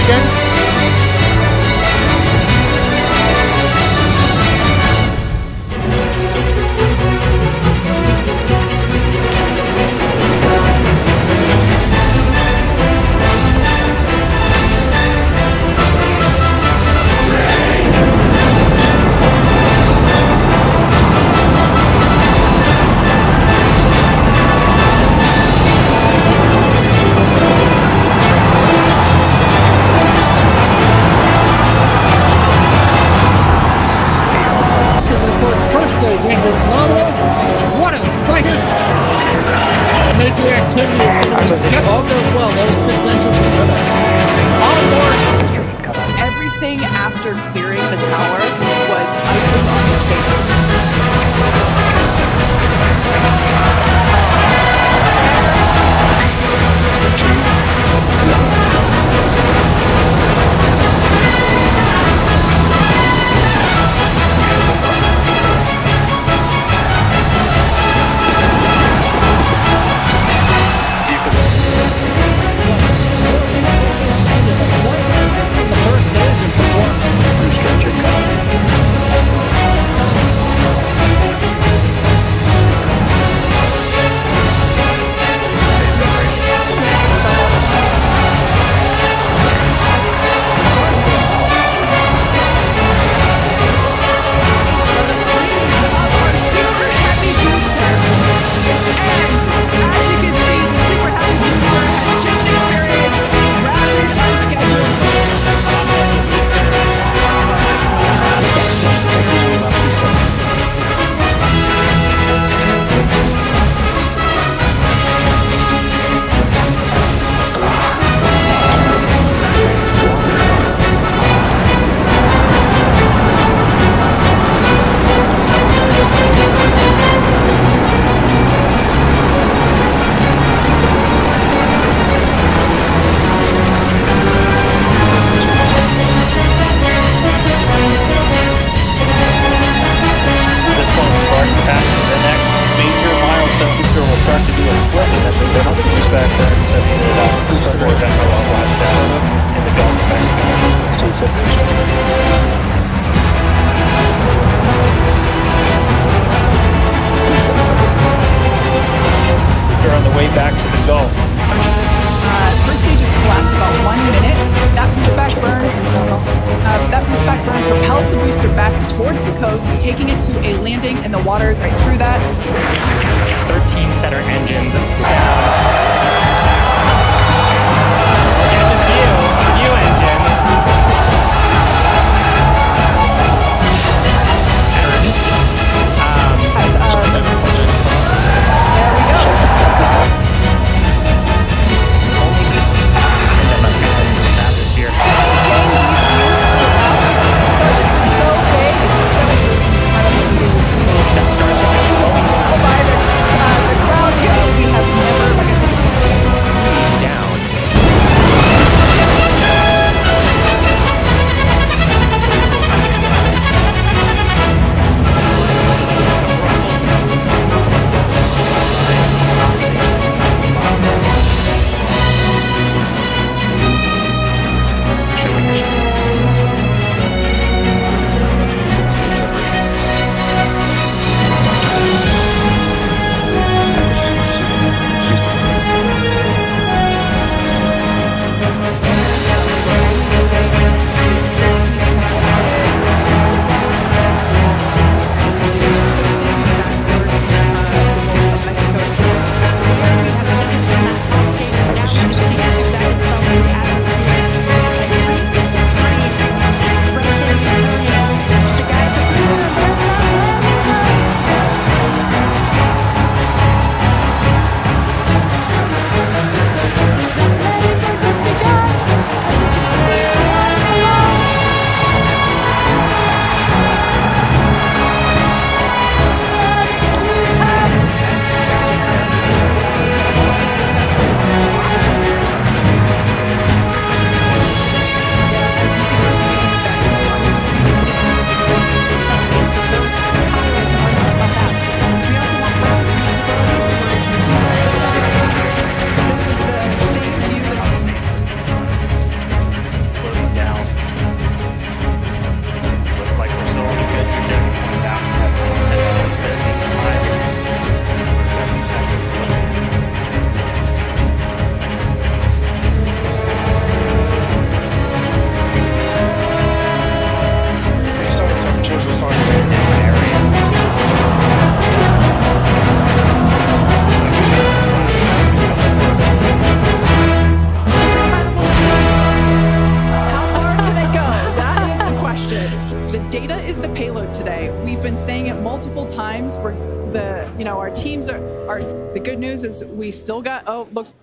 weekend. Engines nominal. What a sighter! Major activity is going to be set. All goes well. Those 6 engines are good. On board. Everything after clearing the tower was icing on the cake. Back to the Gulf. First stage is collapsed about 1 minute. That boost back burn propels the booster back towards the coast, taking it to a landing in the waters right through that. 13 setter engines down. Get a few engines. There we go. Atmosphere. So big. Starship is going by the crowd. We have never, like I said, know, our teams are the good news is we still got, oh, looks